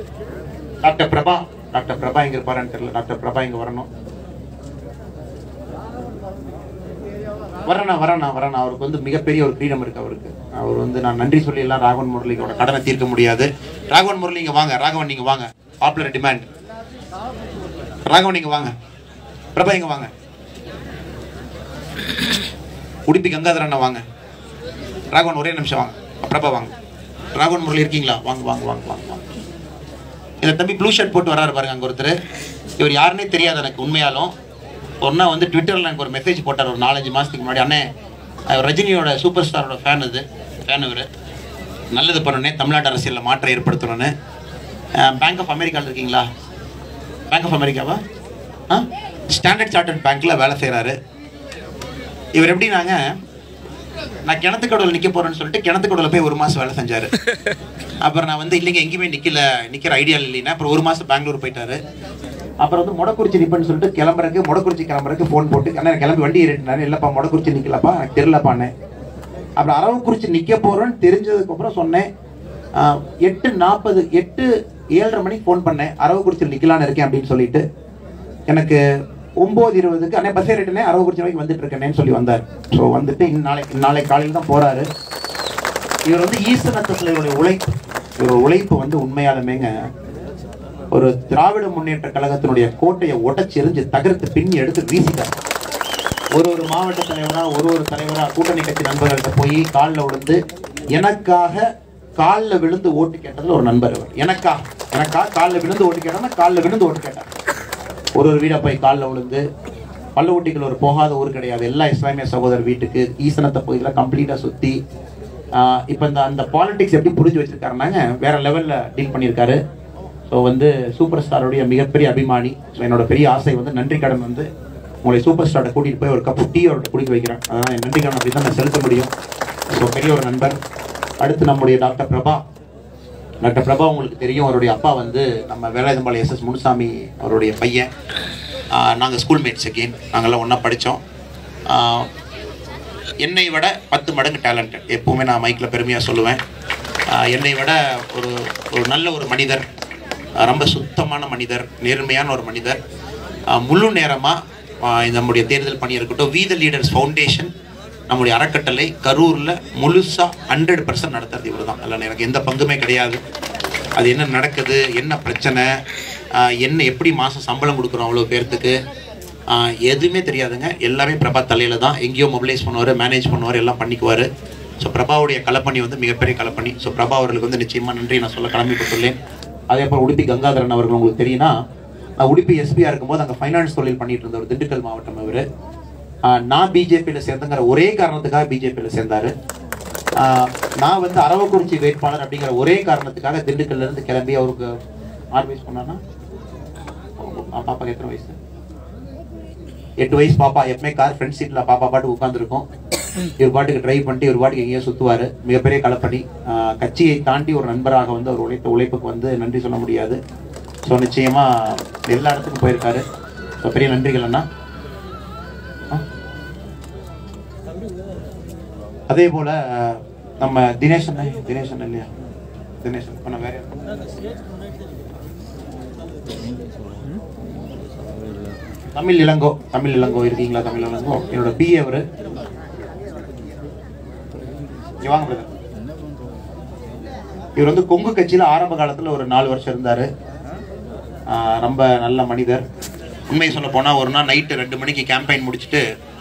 Doctor Prabha. Doctor Prabha எங்க இருப்பாருன்னு தெரியல. டாக்டர் பிரபா இங்க வரணும். வரேண்ணா. அவருக்கு வந்து மிகப்பெரிய ஒரு ஃப்ரீடம் இருக்கு அவருக்கு. அவர் வந்து நான் நன்றி சொல்லி எல்லாம் ராகவன் முரளியோட கடனை தீர்க்க முடியாது. ராகவன் முரளி இங்க வாங்க. ராகவன் நீங்க வாங்க. Popular demand. ராகவன் நீங்க வாங்க. பிரபா இங்க வாங்க. உடுப்பி கங்காதர அண்ணா வாங்க. ராகவன் ஒரே நிமிஷம் வாங்க. பிரபா வாங்க. ராகவன் முரளி இருக்கீங்களா? வாங்க. இந்த தம்பி ப்ளூ ஷர்ட் போட்டு வராரு பாருங்க அங்க ஒருத்தர். இவர் யாருன்னே தெரியாது எனக்கு உண்மையாலும். ஒன்னா வந்து ட்விட்டர்ல எனக்கு ஒரு மெசேஜ் போட்டார் ஒரு 4-5 மாசத்துக்கு முன்னாடி. அண்ணே ரஜினியோட சூப்பர் ஸ்டாரோட ஃபேன் இவர். நல்லது பண்ணனே, தமிழ்நாட்டு அரசியலில் மாற்றம் ஏற்படுத்தணும்னு. பேங்க் ஆஃப் அமெரிக்காவில் இருக்கீங்களா? பேங்க் ஆஃப் அமெரிக்காவா? ஸ்டாண்டர்ட் சார்ட்டர்ட் பேங்க்ல வேலை செய்கிறாரு இவர். எப்படின்னாங்க, நான் கிணத்துக்கடவுல நிற்க போறேன்னு சொல்லிட்டு கிணத்துக்கடவுல போய் 1 மாதம் வேலை செஞ்சாரு. அப்புறம் நான் வந்து இல்லைங்க எங்கேயுமே நிற்கிற ஐடியா இல்லைன்னா அப்புறம் 1 மாதம் பெங்களூர் போயிட்டாரு. அப்புறம் வந்து மொடக்குறிச்சி நிற்பேன்னு சொல்லிட்டு மொடக்குறிச்சி கிளம்புறதுக்கு ஃபோன் போட்டு அண்ணா கிளம்பி வண்டி ஏறிட்டுனாரு. இல்லைப்பா மொடக்குறிச்சி நிற்கலப்பா, எனக்கு தெரியலப்பான்னு. அப்புறம் அரவக்குறிச்சி நிற்க போகிறோன்னு தெரிஞ்சதுக்கப்புறம் சொன்னேன். 7:30 மணிக்கு ஃபோன் பண்ணேன். அரவக்குறிச்சி நிற்கலான்னு இருக்கேன் அப்படின்னு சொல்லிட்டு. எனக்கு 9:20க்கு அண்ணே பஸ் ஏறிட்டுனே அரவக்குறிச்சி வரைக்கும் வந்துட்டு இருக்கேன்னு சொல்லி வந்தார். ஸோ வந்துட்டு நாளை காலையில் தான் போகிறாரு. இவர் வந்து ஈசனத்தில் இவருடைய உழைப்பு வந்து உண்மையாலுமேங்க ஒரு திராவிட முன்னேற்ற கழகத்தினுடைய கோட்டையை உடைச்சு எரிஞ்சு தகர்த்து பின்னி எடுத்து வீசிட்டார். ஒரு மாவட்ட தலைவரா ஒரு தலைவரா கூட்டணி கட்சி நண்பர்கள்ட்ட போய் காலில் விழுந்து எனக்காக காலில் விழுந்து ஓட்டு கேட்டதுல ஒரு நண்பர் அவர். எனக்காக காலில் விழுந்து ஓட்டு கேட்டாங்கன்னா காலில் விழுந்து ஓட்டு கேட்டார். ஒரு வீடை போய் காலில் விழுந்து. பல்லவட்டிகள் ஒரு போகாத ஊர் கிடையாது. எல்லா இஸ்லாமிய சகோதரர் வீட்டுக்கு ஈசனத்தை பகுதியில் கம்ப்ளீட்டாக சுற்றி இப்போ அந்த பாலிடிக்ஸ் எப்படி புரிஞ்சு வச்சிருக்காருன்னாங்க வேற லெவலில் டீல் பண்ணியிருக்காரு. ஸோ வந்து சூப்பர் ஸ்டாருடைய மிகப்பெரிய அபிமானி. ஸோ என்னோட பெரிய ஆசை வந்து நன்றி கடன் வந்து உங்களை சூப்பர் ஸ்டாரை கூட்டிகிட்டு போய் ஒரு கப் டீ அவர்கிட்ட குடிக்க வைக்கிறேன். அதான் என் நன்றி கடன் அப்படி தான் நான் செலுத்த முடியும். ஸோ பெரிய ஒரு நண்பர். அடுத்து நம்முடைய டாக்டர் பிரபா உங்களுக்கு தெரியும். அவருடைய அப்பா வந்து நம்ம வேலாயுதம்பாளையம் SS முனுசாமி அவருடைய பையன். நாங்கள் ஸ்கூல்மேட்ஸ் அகெயின். நாங்கள்லாம் ஒன்றா படித்தோம். என்னை விட 10 மடங்கு டேலண்டட். எப்போவுமே நான் மைக்கில் பெருமையாக சொல்லுவேன். என்னை விட ஒரு நல்ல ஒரு மனிதர், ரொம்ப சுத்தமான மனிதர், நேர்மையான ஒரு மனிதர். முழு நேரமாக நம்முடைய தேர்தல் பணி இருக்கட்டும், வி த லீடர்ஸ் ஃபவுண்டேஷன் நம்முடைய அறக்கட்டளை கரூரில் முழுசாக 100% நடத்துறது இவர் தான். அதில் எனக்கு எந்த பங்குமே கிடையாது. அது என்ன நடக்குது, என்ன பிரச்சனை, என்ன எப்படி மாதம் சம்பளம் கொடுக்குறோம் அவ்வளோ பேர்த்துக்கு எதுவுமே தெரியாதுங்க. எல்லாமே பிரபா தலையில் தான். எங்கேயோ மொபிலைஸ் பண்ணுவார், மேனேஜ் பண்ணுவார், எல்லாம் பண்ணிக்குவார். ஸோ பிரபாவுடைய களப்பணி வந்து மிகப்பெரிய களப்பணி. ஸோ பிரபா அவர்களுக்கு வந்து நிச்சயமாக நன்றி நான் சொல்ல கடமைப்பட்டுள்ளேன். அதே போல் உடுப்பி கங்காதரன் அவர்கள் உங்களுக்கு தெரியும்னா, நான் உடுப்பி எஸ்பியாக இருக்கும்போது அங்கே ஃபைனான்ஸ் தொழில் பண்ணிட்டு இருந்தவர். திண்டுக்கல் மாவட்டம் இவர். நான் பிஜேபியில் சேர்ந்தங்கிற ஒரே காரணத்துக்காக பிஜேபியில் சேர்ந்தார். நான் வந்து அரவக்குறிச்சி வேட்பாளர் அப்படிங்கிற ஒரே காரணத்துக்காக திண்டுக்கல்லேருந்து கிளம்பி அவருக்கு 6 வயசு பண்ணான்னா பாப்பாக்கு எத்தனை வயசு? 8 வயசு பாப்பா. எப்பவுமே கார் ஃப்ரண்ட் சீட்டில் பாப்பா பாட்டுக்கு உட்காந்துருக்கும். இவர் பாட்டுக்கு ட்ரைவ் பண்ணிட்டு இவர் பாட்டுக்கு எங்கேயோ சுற்றுவார். மிகப்பெரிய களப்பணி. கட்சியை தாண்டி ஒரு நண்பராக வந்து அவர் உழைப்புக்கு வந்து நன்றி சொல்ல முடியாது. ஸோ நிச்சயமாக எல்லா இடத்துக்கும் போயிருக்காரு. ஸோ பெரிய நன்றிகள் அண்ணா. அதே போல் நம்ம தினேஷன் இல்லையா? தினேஷன் பண்ண வேற தமிழ் இளங்கோ இருக்கீங்களா? தமிழ் இளங்கோ என்னோட பிஏ. அவரு வாங்க பிரதர். இவர் வந்து கொங்கு கட்சியில் ஆரம்ப காலத்தில் ஒரு 4 வருஷம் இருந்தார். ரொம்ப நல்ல மனிதர். உண்மையை சொல்ல போனால் ஒரு நாள் நைட்டு 2 மணிக்கு கேம்பெயின் முடிச்சுட்டு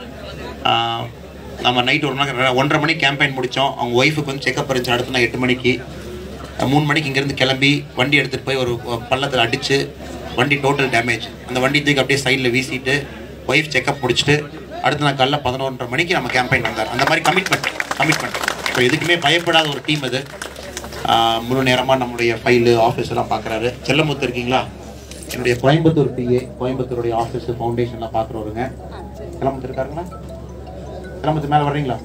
நம்ம நைட்டு 1:30 மணிக்கு கேம்பெயின் முடித்தோம். அவங்க ஒய்ஃபுக்கு வந்து செக்அப் இருந்துச்சு. அடுத்து நான் 8 மணிக்கு 3 மணிக்கு இங்கேருந்து கிளம்பி வண்டி எடுத்துகிட்டு போய் ஒரு பள்ளத்தில் அடித்து வண்டி டோட்டல் டேமேஜ். அந்த வண்டி தூக்கி அப்படியே சைடில் வீசிட்டு ஒய்ஃப் செக்அப் முடிச்சுட்டு அடுத்து நான் காலைல 11:30 மணிக்கு நம்ம கேம்பெயின் வந்தார். அந்த மாதிரி கமிட்மெண்ட். ஸோ எதுக்குமே பயப்படாத ஒரு டீம் அது. முழு நேரமாக நம்முடைய ஃபைலு ஆஃபீஸ் எல்லாம் பார்க்குறாரு. செல்லமுத்து இருக்கீங்களா? என்னுடைய கோயம்புத்தூர் பிஏ. கோயம்புத்தூருடைய ஆஃபீஸு ஃபவுண்டேஷன்லாம் பார்க்குறவருங்க. செல்லமுத்து இருக்காருங்களா? செல்லமுத்து மேலே வர்றீங்களா?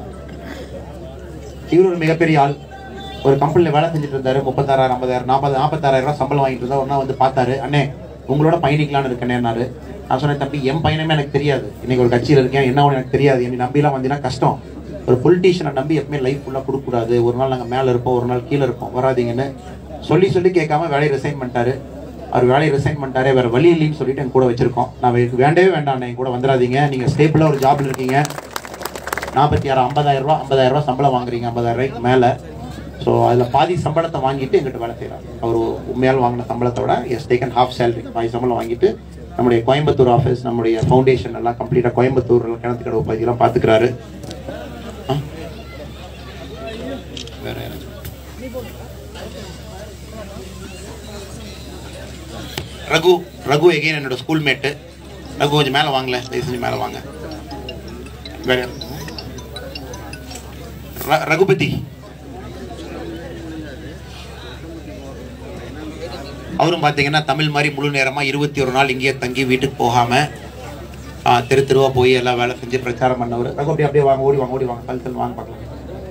இவர் ஒரு மிகப்பெரிய ஆள். ஒரு கம்பெனியில் வேலை செஞ்சுட்டு இருந்தார். 36,000 50,000 46,000 ரூபா சம்பளம் வாங்கிட்டு இருந்தார். ஒன்றா வந்து பார்த்தாரு. அண்ணே உங்களோட பயணிக்கலான்னு இருக்கேன்னாரு. நான் சொன்னேன், தம்பி என் பயணமே எனக்கு தெரியாது. இன்னைக்கு ஒரு கட்சியில் இருக்கேன், என்ன ஒன்று எனக்கு தெரியாது. என்னை நம்பிலாம் வந்தீங்கன்னா கஷ்டம். ஒரு பொலிட்டீஷியனை நம்பி எப்பவுமே லைஃப் ஃபுல்லாக கொடுக்கக்கூடாது. ஒரு நாள் நாங்கள் மேலே இருப்போம், ஒரு நாள் கீழே இருப்போம், வராதிங்கன்னு சொல்லி சொல்லி கேட்காம வேலையை ரிசைன் பண்ணிட்டாரு. அவர் வேலையை ரிசைன் பண்ணிட்டாரு, வேறு வழி இல்லைன்னு சொல்லிட்டு என் கூட வச்சுருக்கோம். நான் வேண்டவே வேண்டாம், என் கூட வந்துடாதீங்க, நீங்கள் ஸ்டேபிளாக ஒரு ஜாபில் இருக்கீங்க, 46 50,000 ரூபா சம்பளம் வாங்குறீங்க, 50,000 ரூபாய்க்கு மேலே. ஸோ அதில் பாதி சம்பளத்தை வாங்கிட்டு எங்கிட்ட வேலை செய்கிறார். அவர் உண்மையால் வாங்கின சம்பளத்தை விட எஸ் டேக்கன் ஹாஃப் சேலரி, பாதி சம்பளம் வாங்கிட்டு நம்முடைய கோயம்புத்தூர் ஆஃபீஸ், நம்முடைய ஃபவுண்டேஷன் எல்லாம் கம்ப்ளீட்டாக கோயம்புத்தூர் கிணத்துக்கடவு பகுதியெல்லாம் பார்த்துக்கிறாரு. ரகு எகைன் என்னோட ஸ்கூல்மேட்டு. ரகு கொஞ்சம் மேலே வாங்கல, தயவு செஞ்சு மேலே வாங்க. வேற ரகுபதி, அவரும் பார்த்தீங்கன்னா தமிழ் மாதிரி முழு நேரமாக 21 நாள் இங்கேயே தங்கி வீட்டுக்கு போகாமல் தெரு தெருவாக போய் எல்லாம் வேலை செஞ்சு பிரச்சாரம் பண்ணவர். ரகு அப்படியே வாங்க, ஓடி வாங்க கல் வாங்க பார்க்கலாம்.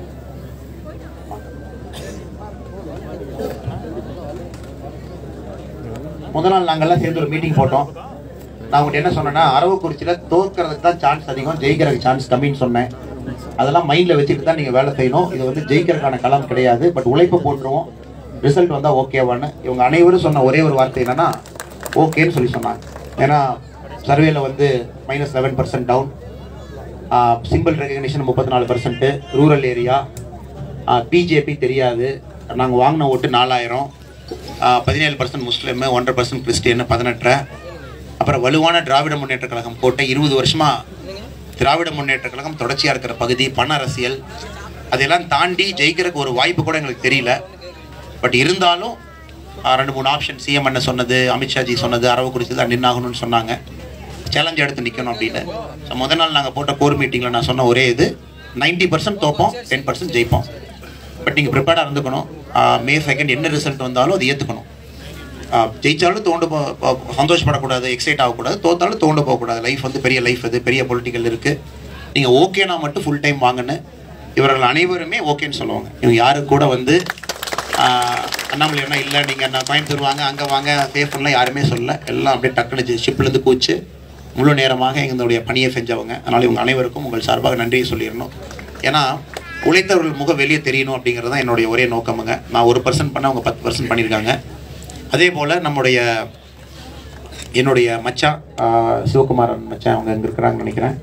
முதல் நாள் நாங்கள்லாம் சேர்ந்து ஒரு மீட்டிங் போட்டோம். நான் உங்கள்கிட்ட என்ன சொன்னேன்னா, அரவக்குறிச்சியில் தோற்கிறதுக்கு தான் சான்ஸ் அதிகம், ஜெயிக்கிறதுக்கு சான்ஸ் கம்மின்னு சொன்னேன். அதெல்லாம் மைண்டில் வச்சுட்டு தான் நீங்கள் வேலை செய்யணும். இது வந்து ஜெயிக்கிறதுக்கான களம் கிடையாது, பட் உழைப்பு போட்டுருவோம், ரிசல்ட் வந்தால் ஓகேவான்னு. இவங்க அனைவரும் சொன்ன ஒரே ஒரு வார்த்தை என்னன்னா ஓகேன்னு சொல்லி சொன்னாங்க. ஏன்னா சர்வேல வந்து -11% down, simple recognition 34%, rural area, BJP தெரியாது, நாங்கள் வாங்கின ஓட்டு 4000, 17% முஸ்லீமு, 1.5% கிறிஸ்டியனு, 18. அப்புறம் வலுவான திராவிட முன்னேற்ற கழகம் போட்ட 20 வருஷமாக திராவிட முன்னேற்ற கழகம் தொடர்ச்சியாக இருக்கிற பகுதி, பண அரசியல், அதெல்லாம் தாண்டி ஜெயிக்கிறதுக்கு ஒரு வாய்ப்பு கூட எங்களுக்கு தெரியல. பட் இருந்தாலும் 2-3 ஆப்ஷன் சிஎம் என்ன சொன்னது, அமித்ஷாஜி சொன்னது, அரவக்குறிச்சி தான் நின்னாகணும்னு சொன்னாங்க, சேலஞ்ச் எடுத்து நிற்கணும் அப்படின்னு. ஸோ முதல் நாள் நாங்கள் போட்ட கோர் மீட்டிங்கில் நான் சொன்ன ஒரே இது, 90% தோப்போம், 10% ஜெயிப்போம். பட் நீங்கள் ப்ரிப்பேர்டாக இருந்துக்கணும். May 2 என்ன ரிசல்ட் வந்தாலும் அது ஏற்றுக்கணும். ஜெயிச்சாலும் தோண்டு சந்தோஷப்படக்கூடாது, எக்ஸைட் ஆகக்கூடாது, தோத்தாலும் தோண்டு போகக்கூடாது. லைஃப் வந்து பெரிய லைஃப், அது பெரிய பொலிட்டிக்கல் இருக்குது. நீங்கள் ஓகேனா மட்டும் ஃபுல் டைம் வாங்கன்னு இவர்கள் அனைவருமே ஓகேன்னு சொல்லுவாங்க. இவங்க யாருக்கு கூட வந்து அண்ணாமலை என்ன இல்லை, நீங்கள் நான் கோயம்புத்தூர் வாங்க, அங்கே வாங்க, சேஃப்லாம் யாருமே சொல்லலை. எல்லாம் அப்படியே டக்குனு ஷிப்லேருந்து கூச்சு முழு நேரமாக எங்களுடைய பணியை செஞ்சவங்க. அதனால் இவங்க அனைவருக்கும் உங்கள் சார்பாக நன்றியை சொல்லிடணும். ஏன்னா உழைத்தவர்கள் முகம் வெளியே தெரியணும் அப்படிங்கிறது தான் என்னுடைய ஒரே நோக்கமுங்க. நான் 1% பண்ண அவங்க 10% பண்ணியிருக்காங்க. அதே போல் என்னுடைய மச்சான் சிவகுமாரன் மச்சான், அவங்க எங்கே இருக்கிறாங்கன்னு நினைக்கிறேன்.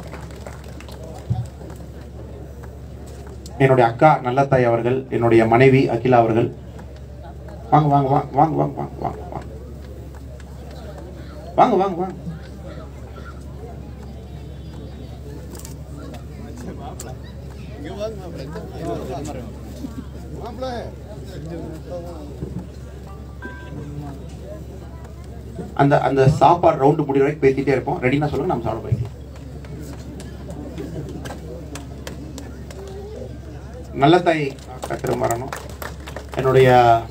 என்னுடைய அக்கா நல்லத்தாய் அவர்கள், என்னுடைய மனைவி அகிலா அவர்கள், வாங்க வாங்க வாங்க வாங்க வாங்க வாங்க வாங்க வாங்க வாங்க வாங்க. அந்த அந்த சாப்பாடு ரவுண்டு முடிகிற வரைக்கும் பேசிட்டே இருப்போம். ரெடினா சொல்லுங்க, நம்ம சாப்பிட போய்க்கலாம். நல்லத்தாய் கத்திரம் வரணும். என்னுடைய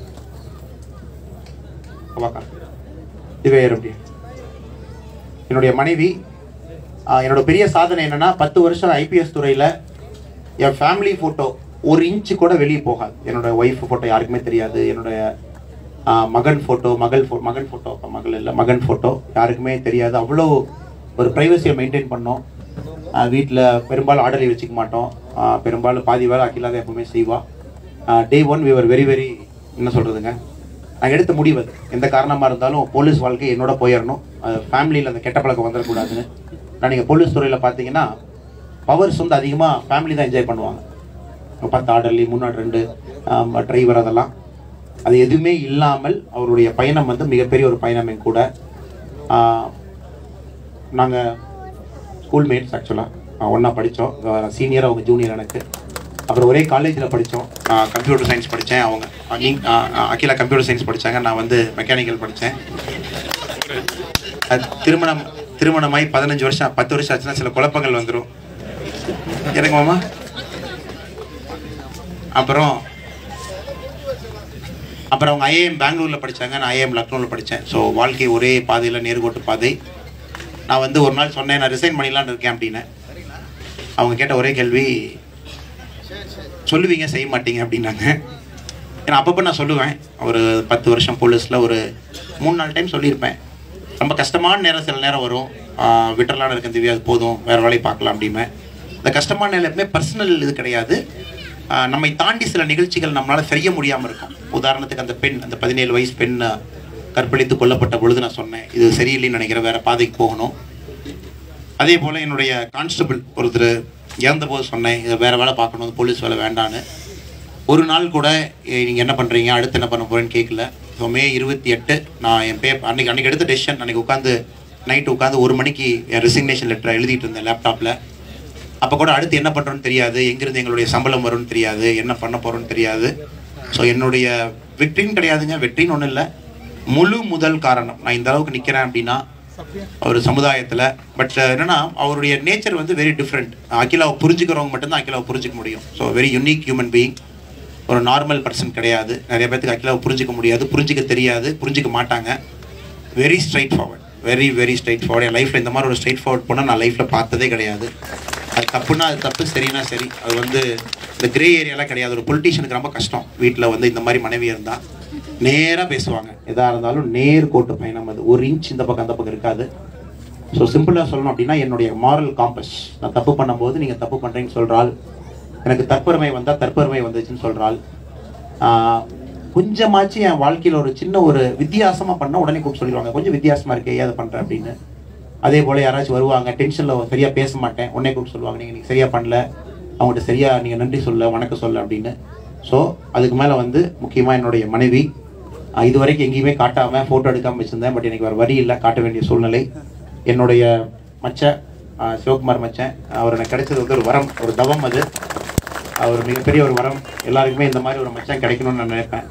என்னுடைய மனைவி. என்னோட பெரிய சாதனை என்னன்னா, 10 வருஷம் ஐபிஎஸ் துறையில் என் ஃபேமிலி ஃபோட்டோ 1 இன்ச்சு கூட வெளியே போகாது. என்னோட ஒய்ஃப் ஃபோட்டோ யாருக்குமே தெரியாது. என்னுடைய மகன் ஃபோட்டோ, மகன் ஃபோட்டோ யாருக்குமே தெரியாது. அவ்வளோ ஒரு ப்ரைவசியை மெயின்டைன் பண்ணோம். வீட்டில் பெரும்பாலும் ஆர்டரை வச்சுக்க மாட்டோம். பெரும்பாலும் பாதி வேலை அகிலாத எப்பவுமே செய்வா. Day 1 we were very என்ன சொல்கிறதுங்க, நாங்கள் எடுத்த முடிவு எந்த காரணமாக இருந்தாலும் போலீஸ் வாழ்க்கை என்னோட போயிடணும், ஃபேமிலியில் அந்த கெட்ட பழக்கம் வந்துடக்கூடாதுன்னு. நான் நீங்கள் போலீஸ் துறையில் பார்த்தீங்கன்னா பவர்ஸ் வந்து அதிகமாக ஃபேமிலி தான் என்ஜாய் பண்ணுவாங்க. 10 ஆர்டர்லி, 3 ஆர்டர் 2 டிரைவர், அதெல்லாம் அது எதுவுமே இல்லாமல் அவருடைய பயணம் வந்து மிகப்பெரிய ஒரு பயணம். என் கூட நாங்கள் ஸ்கூல்மேட்ஸ், ஆக்சுவலாக ஒன்றா படித்தோம். சீனியர், அவங்க ஜூனியர் எனக்கு. அப்புறம் ஒரே காலேஜில் படித்தோம். நான் கம்ப்யூட்டர் சயின்ஸ் படித்தேன், அவங்க அகிலா கம்ப்யூட்டர் சயின்ஸ் படித்தாங்க, நான் வந்து மெக்கானிக்கல் படித்தேன். திருமணமாகி 15 வருஷம் 10 வருஷம் ஆச்சுன்னா சில குழப்பங்கள் வந்துடும் எனக்கு மாமா. அப்புறம் அவங்க ஐஏஎம் பெங்களூரில் படித்தாங்க, நான் ஐஏஎம் லக்னோவில் படித்தேன். ஸோ வாழ்க்கை ஒரே பாதையில், நேர்கோட்டு பாதை. நான் வந்து ஒரு நாள் சொன்னேன், நான் ரிசைன் பண்ணிடலான்னு இருக்கேன் அப்படின்னு. அவங்க கேட்ட ஒரே கேள்வி, சொல்லுவீங்க செய்ய மாட்டீங்க அப்படின்னாங்க. ஏன்னா அப்பப்போ நான் சொல்லுவேன். ஒரு 10 வருஷம் போலீஸில் ஒரு 3-4 டைம் சொல்லியிருப்பேன். ரொம்ப கஷ்டமான நேரம் சில நேரம் வரும், விட்டுறலான்னு இருக்கேன் திவ்யா, அது போதும், வேறு வேலையை பார்க்கலாம் அப்படின்னு. இந்த கஷ்டமான நேரம் எப்பவுமே பர்சனல் இது கிடையாது, நம்மை தாண்டி சில நிகழ்ச்சிகள் நம்மளால் செய்ய முடியாமல் இருக்கும். உதாரணத்துக்கு அந்த பெண், அந்த 17 வயசு பெண் கற்பழித்து கொல்லப்பட்ட பொழுது நான் சொன்னேன், இது சரியில்லைன்னு நினைக்கிறேன், வேறு பாதைக்கு போகணும். அதே போல் என்னுடைய கான்ஸ்டபிள் ஒருத்தர் இறந்தபோது சொன்னேன், இதை வேறு வேலை பார்க்கணும், போலீஸ் வேலை வேண்டான்னு. ஒரு நாள் கூட நீங்கள் என்ன பண்ணுறீங்க, அடுத்து என்ன பண்ண போகிறேன்னு கேட்கல. ஸோ மே 28 நான் என் அன்றைக்கி எடுத்த டெசிஷன். அன்றைக்கி உட்காந்து நைட்டு உட்காந்து 1 மணிக்கு என் ரெசிக்னேஷன் லெட்டரை எழுதிட்டு இருந்தேன் லேப்டாப்பில். அப்போ கூட அடுத்து என்ன பண்ணுறோன்னு தெரியாது, எங்கேருந்து எங்களுடைய சம்பளம் வரும்னு தெரியாது, என்ன பண்ண போகிறோன்னு தெரியாது. ஸோ என்னுடைய வெற்றின்னு கிடையாதுங்க, வெற்றின்னு ஒன்றும் இல்லை, முழு முதல் காரணம் நான் இந்த அளவுக்கு நிற்கிறேன் அப்படின்னா ஒரு சமுதாயத்தில். பட் என்னென்னா அவருடைய நேச்சர் வந்து வெரி டிஃப்ரெண்ட். அகிலாவை புரிஞ்சுக்கிறவங்க மட்டும்தான் அகிலாவை புரிஞ்சிக்க முடியும். So very unique human being, ஒரு நார்மல் பர்சன் கிடையாது. நிறைய பேருக்கு அகிலாவை புரிஞ்சிக்க முடியாது, புரிஞ்சிக்க தெரியாது, புரிஞ்சிக்க மாட்டாங்க. Very straightforward, very very straightforward. என் லைஃப்பில் இந்த மாதிரி ஒரு ஸ்ட்ரைட் ஃபார்வர்ட் போனால் நான் லைஃப்பில் பார்த்ததே கிடையாது. அது தப்புன்னா அது தப்பு, சரினா சரி. அது வந்து இந்த கிரே ஏரியாலாம் கிடையாது. ஒரு பொலிட்டீஷியனுக்கு ரொம்ப கஷ்டம். வீட்டில் வந்து இந்த மாதிரி மனைவி இருந்தால் நேராக பேசுவாங்க, எதாக இருந்தாலும் நேர் கோட்டு பயணம். அது 1 இன்ச் இந்த பக்கம் அந்த பக்கம் இருக்காது. ஸோ சிம்பிளாக சொல்லணும் அப்படின்னா என்னுடைய மாரல் காம்பஸ், நான் தப்பு பண்ணும்போது நீங்கள் தப்பு பண்ணுறீங்கன்னு சொல்கிறாள், எனக்கு தற்பெருமை வந்தால் தற்பெருமை வந்துச்சுன்னு சொல்கிறாள். கொஞ்சமாச்சு என் வாழ்க்கையில் ஒரு சின்ன ஒரு வித்தியாசமாக பண்ணால் உடனே கூப்பிட்டு சொல்லிடுவாங்க, கொஞ்சம் வித்தியாசமாக இருக்கே அதை பண்ணுறேன் அப்படின்னு. அதே போல் யாராச்சும் வருவாங்க, டென்ஷனில் சரியாக பேச மாட்டேன், உடனே கூப்பிட்டு சொல்லுவாங்க, நீங்கள் சரியாக பண்ணல, அவங்கள்ட்ட சரியாக நீங்கள் நன்றி சொல்ல, வணக்கம் சொல்ல அப்படின்னு. ஸோ அதுக்கு மேலே வந்து முக்கியமாக என்னுடைய மனைவி, இது வரைக்கும் எங்கேயுமே காட்டாமல் ஃபோட்டோ எடுக்காமல் வச்சுருந்தேன். பட் எனக்கு வேறு வரி இல்லை, காட்ட வேண்டிய சூழ்நிலை. என்னுடைய மச்சன் சிவகுமார் மச்சன், அவர் எனக்கு கிடைச்சது வந்து ஒரு வரம், ஒரு தவம். அது அவர் மிகப்பெரிய ஒரு வரம். எல்லாருக்குமே இந்த மாதிரி ஒரு மச்சன் கிடைக்கணும்னு நான் நினைப்பேன்.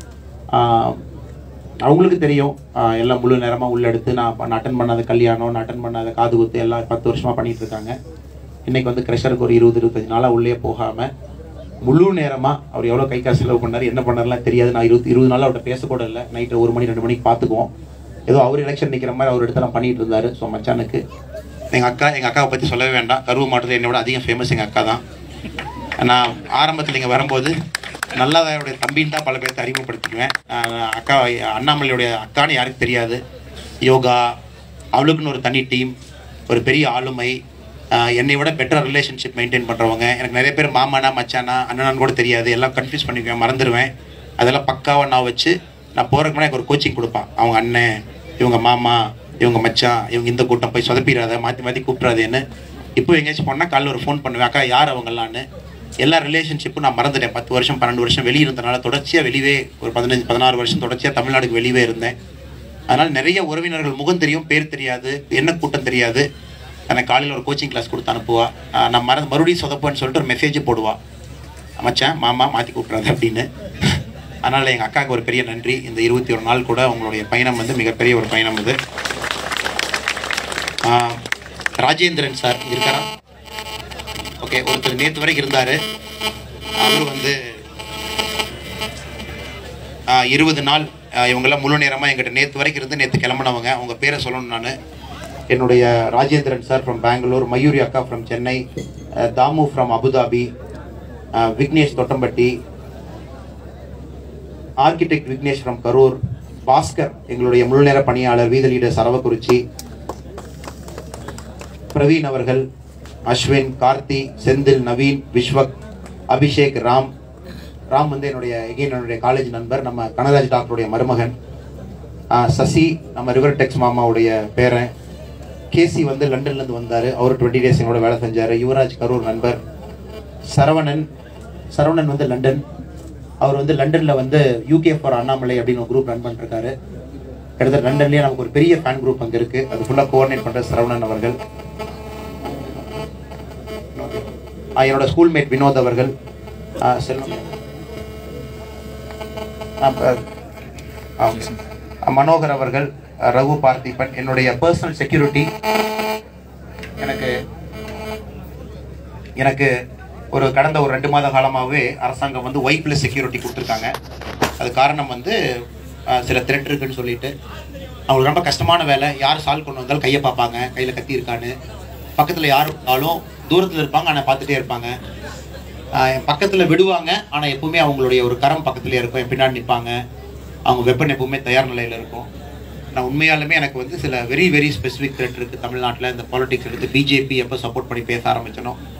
அவங்களுக்கு தெரியும், எல்லாம் முழு நேரமாக உள்ள எடுத்து நான் அட்டன் பண்ணாத கல்யாணம், நான் அட்டன் பண்ணாத காது குத்து எல்லாம் 10 வருஷமாக பண்ணிகிட்டு இருக்காங்க. இன்றைக்கி வந்து க்ரெஷருக்கு ஒரு 20-25 நாளாக உள்ளே போகாமல் முழு நேரமாக அவர் எவ்வளோ கை காசு செலவு பண்ணார், என்ன பண்ணார்லாம் தெரியாது. நான் 20 நாள் அவர்கிட்ட பேசக்கூட இல்லை. நைட்டு 1 மணி 2 மணிக்கு பார்த்துக்குவோம். ஏதோ அவர் எலெக்ஷன் நிற்கிற மாதிரி அவர் இடத்துல பண்ணிகிட்டு இருந்தார். ஸோ மச்சானுக்கு எங்கள் அக்காவை பற்றி சொல்லவே வேண்டாம். கரூர் மாவட்டத்தில் என்னை விட அதிகம் ஃபேமஸ் எங்கள் அக்கா தான். நான் ஆரம்பத்தில் இங்கே வரும்போது நல்லாதாயோடைய தம்பின்னு தான் பல பேர்த்தை அறிமுகப்படுத்திக்குவேன். அக்கா அண்ணாமலையோடைய அக்கான்னு யாருக்கு தெரியாது. யோகா, அவளுக்குன்னு ஒரு தனி டீம், ஒரு பெரிய ஆளுமை, என்னை விட பெட்டர் ரிலேஷன்ஷிப் மெயின்டைன் பண்ணுறவங்க. எனக்கு நிறைய பேர் மாமானா மச்சானா அண்ணனான்னு கூட தெரியாது, எல்லாம் கன்ஃபியூஸ் பண்ணிக்குவேன், மறந்துடுவேன். அதெல்லாம் பக்காவாக நான் வச்சு நான் போகிறதுக்கு முன்னாடி எனக்கு ஒரு கோச்சிங் கொடுப்பான். அவங்க அண்ணன், இவங்க மாமா, இவங்க மச்சான், இவங்க இந்த கூட்டம் போய் சொதப்பிடாத, மாற்றி மாற்றி கூப்பிட்றாதேன்னு. இப்போ எங்கேயாச்சும் போனால் காலைல ஒரு ஃபோன் பண்ணுவேன், அக்கா யார் அவங்களான்னு. எல்லா ரிலேஷன்ஷிப்பும் நான் மறந்துட்டேன். 10 வருஷம் 12 வருஷம் வெளியே இருந்தனால தொடர்ச்சியாக வெளியே ஒரு 15-16 வருஷம் தொடர்ச்சியாக தமிழ்நாடுக்கு வெளியே இருந்தேன். அதனால் நிறைய உறவினர்கள் முகம் தெரியும், பேர் தெரியாது, என்ன கூட்டம் தெரியாது. எனக்கு காலையில் ஒரு கோச்சிங் கிளாஸ் கொடுத்து அனுப்புவா. நான் மறுபடியும் சொதப்பேன்னு சொல்லிட்டு ஒரு மெசேஜ் போடுவா, மச்சான் மாமா மாற்றி கூப்பிட்றாது அப்படின்னு. அதனால் எங்கள் அக்காவுக்கு ஒரு பெரிய நன்றி. இந்த 21 நாள் கூட உங்களுடைய பயணம் வந்து மிகப்பெரிய ஒரு பயணம். இது ராஜேந்திரன் சார் இருக்காரா? ஓகே, ஒருத்தர் நேற்று வரைக்கும் இருந்தார். அவர் வந்து 20 நாள் இவங்கெல்லாம் முழு நேரமாக எங்கிட்ட நேற்று வரைக்கும் இருந்து நேற்று கிளம்பினவங்க. அவங்க பேரை சொல்லணும். நான் என்னுடைய ராஜேந்திரன் சார் ஃப்ரம் பெங்களூர், மயூரி அக்கா from Chennai, Damu from Abu Dhabi, Vignesh Thottampatti, architect Vignesh from Karur, Bhaskar எங்களுடைய முழு நேர பணியாளர், வீத லீடர் சரவக்குறிச்சி, பிரவீன் அவர்கள், அஸ்வின், கார்த்தி, செந்தில், நவீன், விஸ்வக், அபிஷேக், ராம் வந்து என்னுடைய காலேஜ் நண்பர், நம்ம கனராஜ் டாக்டருடைய மருமகன், சசி நம்ம ரிவர் டெக்ஸ் மாமாவுடைய பேரன், கேசி வந்து லண்டன்லேருந்து வந்தார், அவர் 20 days எங்களோட வேலை செஞ்சார், யுவராஜ் கரூர் நண்பர், சரவணன் வந்து லண்டன், அவர் வந்து லண்டனில் வந்து UK ஃபார் அண்ணாமலை அப்படின்னு ஒரு குரூப் ரன் பண்ணிருக்காரு. கிட்டத்தட்ட லண்டன்லேயே நமக்கு ஒரு பெரிய ஃபேன் குரூப் அங்கே இருக்குது. அது ஃபுல்லாக கோஆர்டினேட் பண்ணுற சரவணன் அவர்கள். என்னோட ஸ்கூல்மேட் வினோத் அவர்கள், மனோகர் அவர்கள், ரகு பார்த்திபன், என்னுடைய பர்சனல் செக்யூரிட்டி. எனக்கு ஒரு கடந்த ஒரு 2 மாத காலமாகவே அரசாங்கம் வந்து ஒய்ப்லெஸ் செக்யூரிட்டி கொடுத்துருக்காங்க. அது காரணம் வந்து சில த்ரெட் இருக்குன்னு சொல்லிட்டு அவங்களுக்கு ரொம்ப கஷ்டமான வேலை. யார் சால்வ் கொண்டு வந்தாலும் கையை பார்ப்பாங்க, கையில் கத்தி இருக்கான்னு. பக்கத்தில் யார் இருந்தாலும் தூரத்தில் இருப்பாங்க, ஆனால் பார்த்துட்டே இருப்பாங்க. பக்கத்தில் விடுவாங்க, ஆனால் எப்பவுமே அவங்களுடைய ஒரு கரம் பக்கத்துலேயே இருக்கும், என் பின்னாடி நிற்பாங்க. அவங்க வெப்பன் எப்பவுமே தயார் நிலையில் இருக்கும். நான் உண்மையாலுமே எனக்கு வந்து சில வெரி வெரி ஸ்பெசிஃபிக் த்ரெட் இருக்குது தமிழ்நாட்டில். இந்த பாலிடிக்ஸ் எடுத்து பிஜேபி எப்போ சப்போர்ட் பண்ணி பேச ஆரம்பிச்சனோ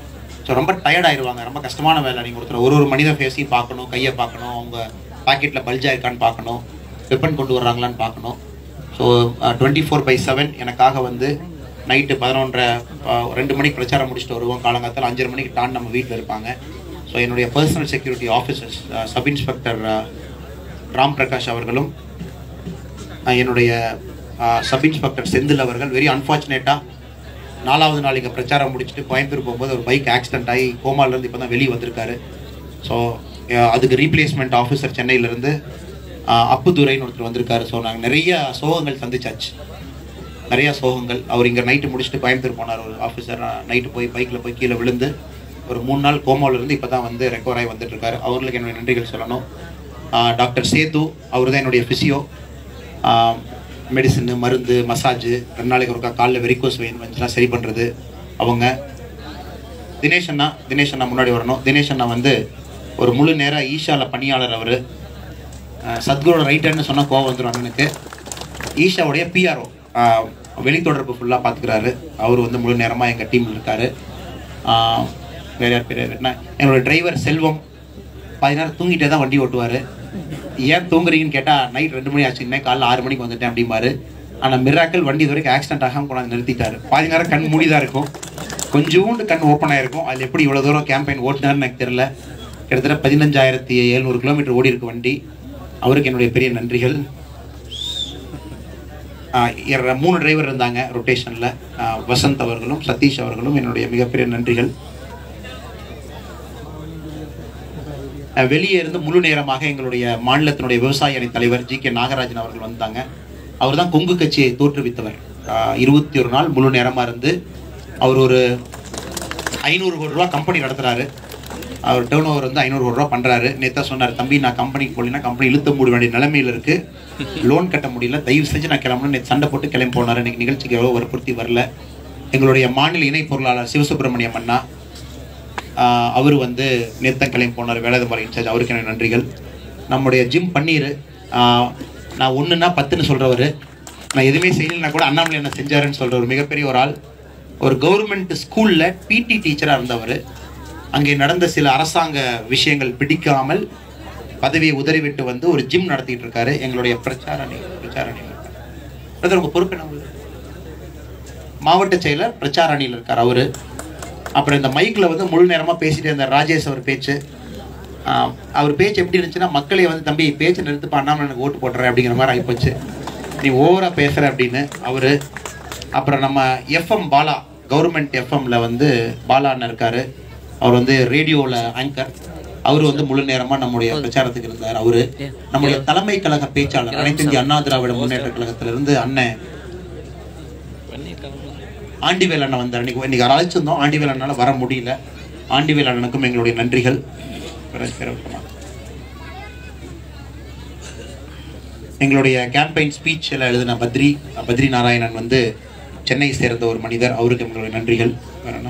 ஸோ ரொம்ப டயர்ட் ஆயிடுவாங்க. ரொம்ப கஷ்டமான வேலை. நீங்கள் ஒருத்தர் ஒரு மனித ஃபேஸையும் பார்க்கணும், கையை பார்க்கணும், அவங்க பாக்கெட்டில் பல்ஜாக இருக்கான்னு பார்க்கணும், வெப்பன் கொண்டு வர்றாங்களான்னு பார்க்கணும். ஸோ 24/7 எனக்காக வந்து நைட்டு 2 மணிக்கு பிரச்சாரம் முடிச்சுட்டு வருவோம். காலங்காலத்தில் 5:30 மணிக்கு டான் நம்ம வீட்டில் இருப்பாங்க. ஸோ என்னுடைய personal security officers sub inspector Ram Prakash அவர்களும் என்னுடைய சப் இன்ஸ்பெக்டர் செந்தில் அவர்கள் வெரி அன்ஃபார்ச்சுனேட்டாக 4வது நாள் இங்கே பிரச்சாரம் முடிச்சுட்டு கோயம்புத்தூர் போகும்போது ஒரு பைக் ஆக்சிடென்ட் ஆகி கோமாலேருந்து இப்போ தான் வெளியே வந்திருக்காரு. ஸோ அதுக்கு ரீப்ளேஸ்மெண்ட் ஆஃபீஸர் சென்னையிலேருந்து அப்புதுரைன்னு ஒருத்தர் வந்திருக்காரு. ஸோ நாங்கள் நிறைய சோகங்கள் சந்திச்சாச்சு, நிறையா சோகங்கள். அவர் இங்கே நைட்டு முடிச்சுட்டு கோயம்புத்தூர் போனார். ஒரு ஆஃபீஸர் நைட்டு போய் பைக்கில் போய் கீழே விழுந்து ஒரு 3 நாள் கோமாவிலேருந்து இப்போ தான் வந்து ரெக்கவர் ஆகி வந்துட்டுருக்காரு. அவர்களுக்கு என்னுடைய நன்றிகள் சொல்லணும். டாக்டர் சேது அவர் தான் என்னுடைய ஃபிசியோ. மெடிசனு, மருந்து, மசாஜு, 2 நாளைக்கு ஒருக்கா காலில் வெரிகோஸ் வெயின் வந்துச்சுன்னா சரி பண்ணுறது அவங்க. தினேஷ் அண்ணா முன்னாடி வரணும். தினேஷ் அண்ணா வந்து ஒரு முழு நேர ஈஷாவில் பணியாளர். அவர் சத்குரோட ரைட்டர்னு சொன்னால் கோவம் வந்துடும் அண்ணனுக்கு. ஈஷாவுடைய பிஆர்ஓ வெளித்தொடர்பு ஃபுல்லாக பார்த்துக்கிறாரு. அவர் வந்து முழு நேரமாக எங்கள் டீமில் இருக்கார். வேறு யார் பேர் என்ன, என்னோடய டிரைவர் செல்வம் பாதி நேரம் தூங்கிட்டே தான் வண்டி ஓட்டுவார். ஏன் தூங்குறீங்கன்னு கேட்டால் நைட் 2 மணி ஆச்சு, இன்னும் காலைல 6 மணிக்கு வந்துட்டேன் அப்படிம்பாரு. ஆனால் மிராக்கள் வண்டி இது வரைக்கும் ஆக்சிடென்ட் ஆகாமல் கொண்டாந்து நிறுத்திட்டாரு. பாதி நேரம் கண் மூடி தான் இருக்கும், கொஞ்சோண்டு கண் ஓப்பன் ஆகிருக்கும். அதில் எப்படி இவ்வளோ தூரம் கேம்பெயின் ஓட்டினார்னு எனக்கு தெரியல. கிட்டத்தட்ட 15,700 கிலோமீட்டர் ஓடி இருக்கு வண்டி. அவருக்கு என்னுடைய பெரிய நன்றிகள். 3 டிரைவர் இருந்தாங்க ரொட்டேஷனில். வசந்த் அவர்களும் சதீஷ் அவர்களும் என்னுடைய மிகப்பெரிய நன்றிகள். வெளியே இருந்து முழு நேரமாக எங்களுடைய மாநிலத்தினுடைய விவசாய அணி தலைவர் ஜி.கே. நாகராஜன் அவர்கள் வந்தாங்க. அவர் தான் கொங்கு கட்சியை தோற்றுவித்தவர். 21 நாள் முழு நேரமாக இருந்து அவர் ஒரு 500 கோடி ரூபா கம்பெனி நடத்துகிறாரு. அவர் டேர்ன் ஓவர் வந்து 500 கோடி ரூபா பண்ணுறாரு. நேற்றா சொன்னார், தம்பி நான் கம்பெனிக்கு போகலைன்னா கம்பெனி இழுத்த மூட வேண்டிய நிலைமையில் இருக்குது, லோன் கட்ட முடியல, தயவு செஞ்சு நான் கிளம்பணும். நேற்று சண்டை போட்டு கிளம்பி போனார். இன்றைக்கி நிகழ்ச்சிக்கு எவ்வளோ வற்புறுத்தி வரல. எங்களுடைய மாநில இணை பொருளாளர் சிவசுப்ரமணியம் அண்ணா அவர் வந்து நேத்தம் கிளம்பி போனார், வேலாயுதம் இன்சார்ஜ். அவருக்கு எனக்கு நன்றிகள். நம்முடைய ஜிம் பன்னீர், நான் 1ன்னா 10ன்னு சொல்கிறவர், நான் எதுவுமே செய்யலைன்னா கூட அண்ணாமலை என்ன செஞ்சாருன்னு சொல்கிற ஒரு மிகப்பெரிய ஒரு ஆள். ஒரு கவர்மெண்ட் ஸ்கூலில் பிடி டீச்சராக இருந்தவர். அங்கே நடந்த சில அரசாங்க விஷயங்கள் பிடிக்காமல் பதவியை உதறிவிட்டு வந்து ஒரு ஜிம் நடத்திட்டு இருக்காரு. எங்களுடைய பிரச்சார அணி உங்கள் பொறுப்பு என்ன? மாவட்ட செயலர் பிரச்சார அணியில் இருக்கார் அவரு. அப்புறம் இந்த மைக்கில் வந்து முழு நேரமாக பேசிட்டு இருந்த ராஜேஷ் அவர் பேச்சு. அவர் பேச்சு எப்படி இருந்துச்சுன்னா, மக்களே வந்து தம்பி பேச்சு நிறுத்துப்பா, அண்ணாமலை எனக்கு ஓட்டு போட்டுறேன் அப்படிங்கிற மாதிரி ஆகிப்போச்சு, நீ ஓவராக பேசுகிற அப்படின்னு அவர். அப்புறம் நம்ம எஃப்எம் பாலா, கவர்மெண்ட் எஃப்எம்ல வந்து பாலா அண்ணன் இருக்கார். அவர் வந்து ரேடியோவில் ஆங்கர். அவர் வந்து முழு நேரமாக நம்முடைய பிரச்சாரத்துக்கு இருந்தார். அவரு நம்முடைய தலைமை கழக பேச்சாளர், அனைத்து இந்திய அண்ணா திராவிட முன்னேற்ற கழகத்திலிருந்து அண்ணன் ஆண்டிவேல் அண்ணன் வந்தார். இன்னைக்கு அழைச்சிருந்தோம், ஆண்டிவேல் அண்ணால வர முடியல. ஆண்டிவேல் அண்ணனுக்கும் எங்களுடைய நன்றிகள். எங்களுடைய கேம்பெயின் ஸ்பீச் எல்லாம் எழுதின பத்ரி நாராயணன் வந்து சென்னை சேர்ந்த ஒரு மனிதர். அவருக்கு எங்களுடைய நன்றிகள். வேறண்ணா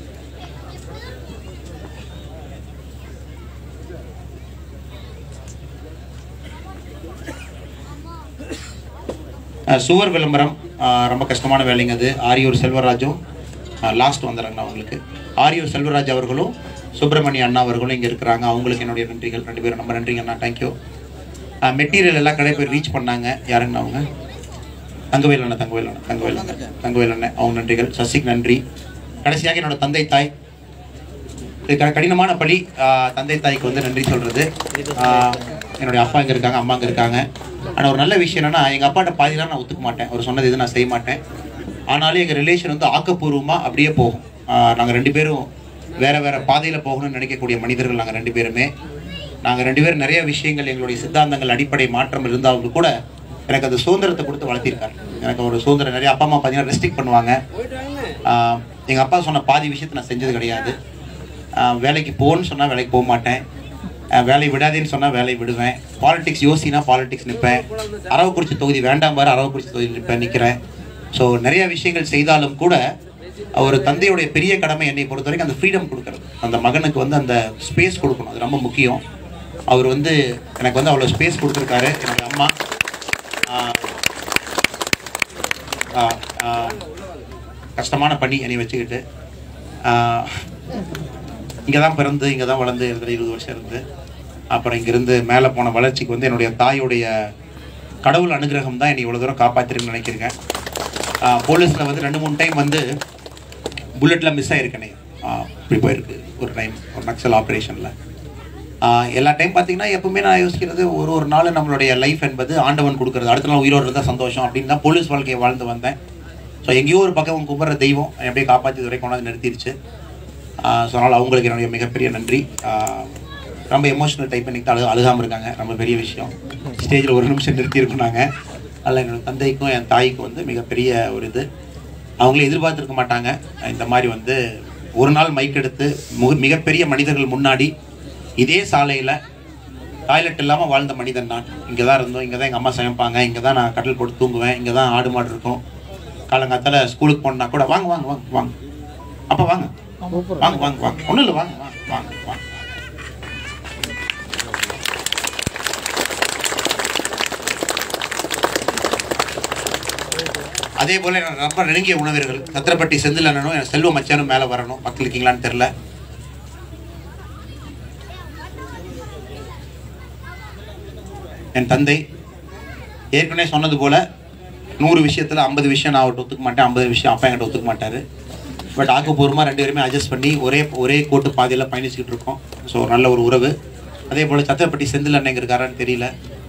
சுவர் விளம்பரம் ரொம்ப கஷ்டமான வேலைங்க அது. ஆரியூர் செல்வராஜும் லாஸ்ட் வந்துடுறாங்க அவங்களுக்கு. ஆரியூர் செல்வராஜ் அவர்களும் சுப்பிரமணிய அண்ணா அவர்களும் இங்கே இருக்கிறாங்க. அவங்களுக்கு என்னுடைய நன்றிகள். 2 பேரும் ரொம்ப நன்றிங்க அண்ணா, தேங்க்யூ. மெட்டீரியல் எல்லாம் கடை போய் ரீச் பண்ணாங்க. யாருங்கண்ணா அவங்க? தங்கவேல் அண்ணன், அவங்க நன்றிகள். சசிக்கு நன்றி. கடைசியாக என்னோட தந்தை தாய், கடினமான படி. தந்தை தாய்க்கு வந்து நன்றி சொல்கிறது. என்னுடைய அப்பா இங்கே இருக்காங்க, அம்மா இங்கே இருக்காங்க. ஆனால் ஒரு நல்ல விஷயம் என்னென்னா, எங்கள் அப்பாட்ட பாதிலாம் நான் ஒத்துக்க மாட்டேன். அவர் சொன்னது எதுவும் நான் செய்ய மாட்டேன். ஆனாலும் எங்கள் ரிலேஷன் வந்து ஆக்கப்பூர்வமாக அப்படியே போகும். நாங்கள் 2 பேரும் வேறு பாதையில் போகணும்னு நினைக்கக்கூடிய மனிதர்கள். நாங்கள் 2 பேருமே நாங்கள் 2 பேரும் நிறைய விஷயங்கள், எங்களுடைய சித்தாந்தங்கள் அடிப்படை மாற்றம் இருந்தாலும் கூட எனக்கு அந்த சுதந்திரத்தை கொடுத்து வளர்த்திருக்காரு. எனக்கு ஒரு சுதந்திரம் நிறைய. அப்பா அம்மா பார்த்தீங்கன்னா ரெஸ்ட்ரிக்ட் பண்ணுவாங்க. எங்கள் அப்பா சொன்ன பாதி விஷயத்தை நான் செஞ்சது கிடையாது. வேலைக்கு போகணுன்னு சொன்னால் வேலைக்கு போக மாட்டேன், வேலை விடாதேன்னு சொன்னால் வேலை விடுவேன். பாலிடிக்ஸ் யோசினா பாலிடிக்ஸ் நிற்பேன். அரவக்குறிச்சி தொகுதி வேண்டாம் பாரு, அரவக்குறிச்சி தொகுதி நிற்கிறேன். ஸோ நிறைய விஷயங்கள் செய்தாலும் கூட ஒரு தந்தையுடைய பெரிய கடமை என்னை பொறுத்த வரைக்கும் அந்த ஃப்ரீடம் கொடுக்குறது. அந்த மகனுக்கு வந்து அந்த ஸ்பேஸ் கொடுக்கணும், அது ரொம்ப முக்கியம். அவர் வந்து எனக்கு வந்து அவ்வளோ ஸ்பேஸ் கொடுத்துருக்காரு. என்னுடைய அம்மா கஷ்டமான பணி என்னை வச்சுக்கிட்டு இங்கே தான் பிறந்து இங்கே தான் வளர்ந்து 20 வருஷம் இருந்து அப்புறம் இங்கேருந்து மேலே போன வளர்ச்சிக்கு வந்து என்னுடைய தாயுடைய கடவுள் அனுகிரகம் தான் என்னை இவ்வளோ தூரம் காப்பாற்றிருக்குன்னு நினைக்கிறேன். போலீஸில் வந்து 2-3 டைம் வந்து புல்லட்டில் மிஸ் ஆகிருக்கேனே, இப்படி போயிருக்கு. ஒரு டைம் ஒரு நக்சல் ஆப்ரேஷனில். எல்லா டைம் பார்த்தீங்கன்னா எப்பவுமே நான் யோசிக்கிறது ஒரு நாள் நம்மளுடைய லைஃப் என்பது ஆண்டவன் கொடுக்குறது, அடுத்த நாள் உயிரோடு இருந்தால் சந்தோஷம் அப்படின்னு தான் போலீஸ் வாழ்க்கையை வாழ்ந்து வந்தேன். ஸோ எங்கேயோ ஒரு பக்கம் கும்பிட்ற தெய்வம் எப்படியே காப்பாற்றி வரைக்கும் கொண்டாந்து நிறுத்திடுச்சு. ஸோ அதனால் அவங்களுக்கு என்னுடைய மிகப்பெரிய நன்றி. ரொம்ப எமோஷனல் டைப் பண்ணிட்டு அழுகாமல் இருக்காங்க, ரொம்ப பெரிய விஷயம். ஸ்டேஜில் ஒரு நிமிஷம் நிறுத்தியிருக்கோம் நாங்கள். அதில் என்னோடய தந்தைக்கும் என் தாய்க்கும் வந்து மிகப்பெரிய ஒரு இது. அவங்களே எதிர்பார்த்துருக்க மாட்டாங்க இந்த மாதிரி வந்து ஒரு நாள் மைக் எடுத்து மிகப்பெரிய மனிதர்கள் முன்னாடி இதே சாலையில் டாய்லெட் இல்லாமல் வாழ்ந்த மனிதன் நான். இங்கே தான் இருந்தோம், இங்கே தான் எங்கள் அம்மா சமைப்பாங்க, இங்கே தான் நான் கட்டில் போட்டு தூங்குவேன், இங்கே தான் ஆடு மாடு இருக்கும். காலங்காத்தால் ஸ்கூலுக்கு போனா கூட வாங்க வாங்க வாங்க வாங்க அப்போ வாங்க வாங்க வாங்க வாங்க ஒன்றும் இல்லை வாங்க வாங்க வாங்க வாங்க. அதே போல் ரொம்ப நெருங்கிய உணவர்கள் சத்திரப்பட்டி செந்தில் அண்ணனும் என் செல்வ மச்சானும் மேலே வரணும். மக்கள் இருக்கீங்களான்னு தெரில. என் தந்தை ஏற்கனவே சொன்னது போல் 100 விஷயத்தில் 50 விஷயம் நான் அவர்கிட்ட ஒத்துக்க மாட்டேன், 50 விஷயம் அப்பா என்கிட்ட ஒத்துக்க மாட்டார். பட் ஆக்கப்பூர்வமாக 2 பேருமே அட்ஜஸ்ட் பண்ணி ஒரே கோட்டு பாதையில் பயணிச்சுக்கிட்டு இருக்கோம். ஸோ நல்ல ஒரு உறவு. அதே போல் சத்திரப்பட்டி செந்தில் அண்ணன் எங்கே இருக்காரான்னு தெரியல,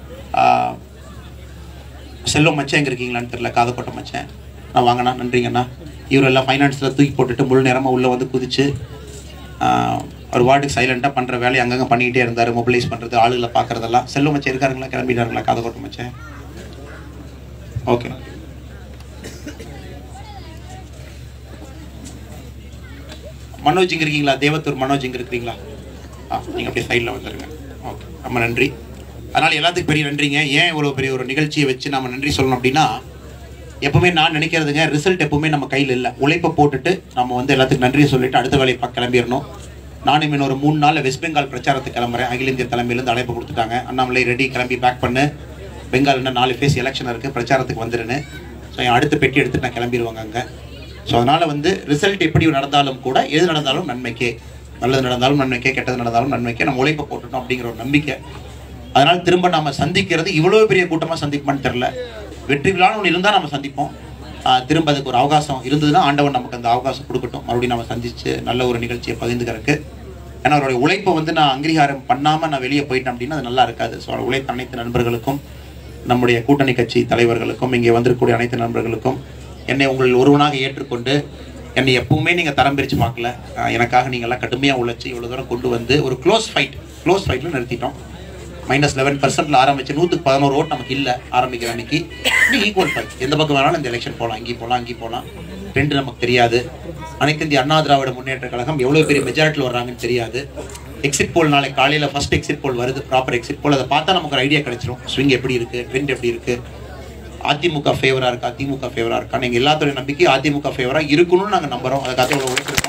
செல்வம் மச்சன் எங்கே இருக்கீங்களான்னு தெரியல, காதக்கோட்டை மச்சன். நான் வாங்கண்ணா, நன்றிங்கண்ணா. இவரெல்லாம் ஃபைனான்ஸில் தூக்கி போட்டுட்டு முழு நேரமாக உள்ளே வந்து குதிச்சு ஒரு வார்டுக்கு சைலண்ட்டாக பண்ணுற வேலையை அங்கங்கே பண்ணிக்கிட்டே இருந்தார். மொபிலைஸ் பண்ணுறது, ஆளுகளை பார்க்குறதெல்லாம். செல்வம் மச்சன் இருக்காருங்களா, கிளம்பிட்டாருங்களா? காதக்கோட்டை மச்சன் ஓகே. மனோஜ் இங்கே இருக்கீங்களா? தேவத்தூர் மனோஜ் இங்கே இருக்கிறீங்களா? நீங்கள் அப்படியே சைடில் வந்துடுங்க. ஓகே, ரொம்ப நன்றி. அதனால் எல்லாத்துக்கும் பெரிய நன்றிங்க. ஏன் இவ்வளோ பெரிய ஒரு நிகழ்ச்சியை வச்சு நம்ம நன்றி சொல்லணும் அப்படின்னா, எப்பவுமே நான் நினைக்கிறதுங்க, ரிசல்ட் எப்பவுமே நம்ம கையில் இல்லை. உழைப்பை போட்டுட்டு நம்ம வந்து எல்லாத்துக்கும் நன்றியை சொல்லிட்டு அடுத்த வேலையை பார்க்க கிளம்பிடணும். நானும் இன்னொரு 3 நாளில் வெஸ்ட் பெங்கால் பிரச்சாரத்துக்கு கிளம்புறேன். அகில இந்திய தலைமையிலேருந்து அழைப்பு கொடுத்துட்டாங்க. அண்ணாமலை ரெடி, கிளம்பி பேக் பண்ணு, பெங்கால் இன்னும் 4 ஃபேஸ் எலெக்ஷன் இருக்குது, பிரச்சாரத்துக்கு வந்துருன்னு. ஸோ என் அடுத்த பெட்டி எடுத்துட்டு நான் கிளம்பிடுவாங்க அங்கே. ஸோ அதனால் வந்து ரிசல்ட் எப்படி நடந்தாலும் கூட எது நடந்தாலும் நன்மைக்கே, நல்லது நடந்தாலும் நன்மைக்கே, கெட்டது நடந்தாலும் நன்மைக்கே, நம்ம உழைப்பை போட்டுட்டோம் அப்படிங்கிற ஒரு நம்பிக்கை. அதனால் திரும்ப நம்ம சந்திக்கிறது இவ்வளோ பெரிய கூட்டமாக சந்திப்போம்னு தெரில. வெற்றி விழான்னு ஒன்று இருந்தால் நம்ம சந்திப்போம். திரும்ப அதுக்கு ஒரு அவகாசம் இருந்ததுன்னா ஆண்டவன் நமக்கு அந்த அவகாசம் கொடுக்கட்டும், மறுபடியும் நம்ம சந்தித்து நல்ல ஒரு நிகழ்ச்சியை பகிர்ந்துக்கிறதுக்கு. ஏன்னா அவருடைய உழைப்பை வந்து நான் அங்கீகாரம் பண்ணாமல் நான் வெளியே போயிட்டேன் அப்படின்னா அது நல்லா இருக்காது. ஸோ உழைத்த அனைத்து நண்பர்களுக்கும், நம்முடைய கூட்டணி கட்சி தலைவர்களுக்கும், இங்கே வந்திருக்கக்கூடிய அனைத்து நண்பர்களுக்கும், என்னை உங்கள் ஒருவனாக ஏற்றுக்கொண்டு என்னை எப்பவுமே நீங்கள் தரம் பிரித்து பார்க்கல. எனக்காக நீங்கள்லாம் கடுமையாக உழைச்சி இவ்வளோ தூரம் கொண்டு வந்து ஒரு க்ளோஸ் ஃபைட்டில் நிறுத்திட்டோம். -11% ஆரம்பிச்சு 100க்கு 11 ஓட் நமக்கு இல்லை ஆரம்பிக்கிற அன்னைக்கு. ஈக்குவல் ஃபைட், எந்த பக்கம் வேணாலும் இந்த எலெக்ஷன் போகலாம், இங்கே போகலாம். ட்ரெண்டு நமக்கு தெரியாது. அனைத்து இந்திய அண்ணா திராவிட முன்னேற்ற கழகம் எவ்வளோ பெரிய மெஜாரிட்டியில் வர்றாங்கன்னு தெரியாது. எக்ஸிட் போல் நாளைக்கு காலையில் ஃபர்ஸ்ட் எக்ஸிட் போல் வருது, ப்ராப்பர் எக்ஸிட் போல். அதை பார்த்தா நமக்கு ஒரு ஐடியா கிடைச்சிடும், ஸ்விங் எப்படி இருக்குது, ட்ரெண்ட் எப்படி இருக்குது, அதிமுக ஃபேவராக இருக்கா, திமுக ஃபேவராக இருக்கா. நீங்கள் எல்லாத்துடைய நம்பிக்கை அதிமுக ஃபேவராக இருக்கணும்னு நாங்கள் நம்புகிறோம். அதுக்காக இவ்வளோ உழைச்சிருக்கோம்.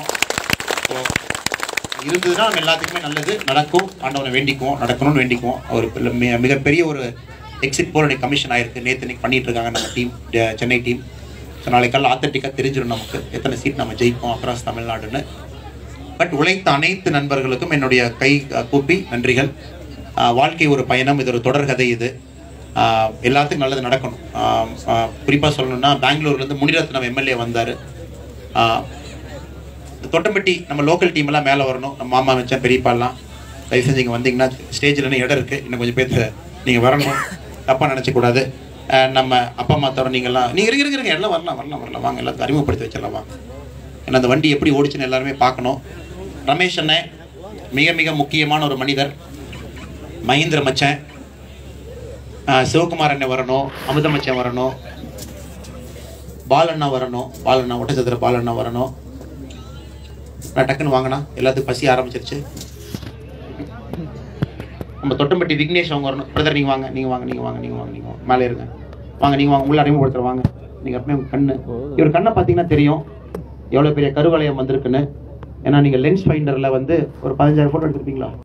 இருந்ததுன்னா நம்ம எல்லாத்துக்குமே நல்லது நடக்கும். ஆண்டவனை வேண்டிக்குவோம், நடக்கணும்னு வேண்டிக்குவோம். ஒரு மிகப்பெரிய ஒரு எக்ஸிட் போல் கமிஷன் ஆயிருக்கு, நேற்று பண்ணிட்டு இருக்காங்க நம்ம டீம், சென்னை டீம். ஸோ நாளைக்கால ஆத்தென்டிக்காக தெரிஞ்சிடும் நமக்கு எத்தனை சீட் நம்ம ஜெயிப்போம் அக்ராஸ் தமிழ்நாடுன்னு. பட் உழைத்த அனைத்து நண்பர்களுக்கும் என்னுடைய கை கூப்பி நன்றிகள். வாழ்க்கை ஒரு பயணம், இது ஒரு தொடர்கதை. இது எல்லாத்துக்கும் நல்லது நடக்கணும். குறிப்பாக சொல்லணும்னா பெங்களூர்லேருந்து முனிரத்னம் எம்எல்ஏ வந்தார். தொட்டம்பட்டி நம்ம லோக்கல் டீம் எல்லாம் மேலே வரணும். நம்ம மாமா வச்சா பெரியப்பாலாம் தயவு செஞ்சு இங்கே வந்தீங்கன்னா ஸ்டேஜில் இடம் இருக்குது, இன்னும் கொஞ்சம் பேர் நீங்கள் வரணும், தப்பாக நினச்சக்கூடாது. நம்ம அப்பா அம்மா தவிர நீங்கள் இருக்கிறீங்க எல்லாம் வரலாம் வாங்க, எல்லாத்துக்கும் அறிமுகப்படுத்தி வச்சிடலாம் வாங்க. ஏன்னா அந்த வண்டி எப்படி ஓடிச்சுன்னு எல்லாருமே பார்க்கணும். ரமேஷ் அண்ணன் மிக மிக முக்கியமான ஒரு மனிதர். மகேந்திர மச்சன், சிவகுமார் அண்ணன் வரணும், அமுத மச்சன் வரணும், பாலண்ணா வரணும், ஒட்டச்சத்திர பாலண்ணா வரணும். நான் டக்குன்னு வாங்கினா எல்லாத்துக்கும் பசி ஆரம்பிச்சிருச்சு. நம்ம தொட்டம்பட்டி விக்னேஷ் அவங்க வரணும். பிரதர் நீங்கள் வாங்க மேலே இருங்க, வாங்க நீங்கள் வாங்க, உள்ள அறிமுகப்படுத்துகிற வாங்க. நீங்கள் எப்பவுமே கண்ணு, இவர் கண்ணை பார்த்தீங்கன்னா தெரியும் எவ்வளோ பெரிய கருவளையம் வந்திருக்குன்னு. ஏன்னா நீங்கள் லென்ஸ் ஃபைண்டரில் வந்து ஒரு 15,000 ஃபோட்டோ எடுத்துருப்பீங்களா?